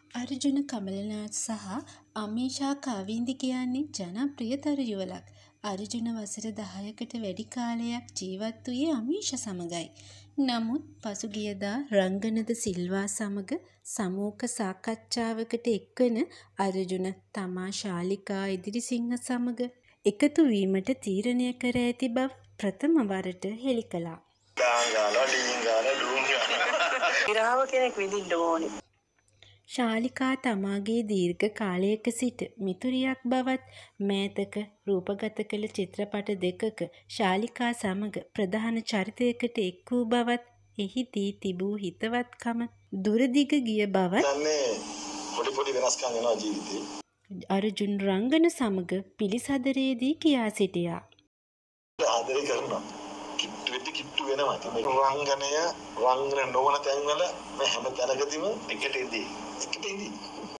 අර්ජුන කමලනාත් සහ අමීෂා කවින්දි කියන්නේ ජනප්‍රිය තරු යුවලක්. අර්ජුන වසර 10කට වැඩි කාලයක් ජීවත් වූයේ අමීෂා සමගයි. නමුත් පසුගියදා රංගනද සිල්වා සමග සමූහ සාකච්ඡාවකට එක්වන අර්ජුන තමා ශාලිකා එදිරිසිංහ සමග එකතු වීමට තීරණය කර ඇති බව ප්‍රථම වරට හෙළි කළා. විරාම කෙනෙක් විඳින්න ඕනේ. ශාලිකා තමාගේ දීර්ඝ කාලයක සිට මිතුරියක් බවත් මෑතක රූපගත කළ චිත්‍රපට දෙකක ශාලිකා සමග ප්‍රධාන චරිතයකට එක් වූ බවත් එහිදී තිබූ හිතවත්කම දුරදිග ගිය බවත් පොඩි වෙනස්කම් වෙනවා ජීවිතේ. අර්ජුන් රංගන සමග පිළිසදරේදී කියා සිටියා. ආදරය කරනවා. කිට්ටු වෙනවා. රංගන නොවන තැන්වල මේ හැම තැනකදීම එකට ඉදී.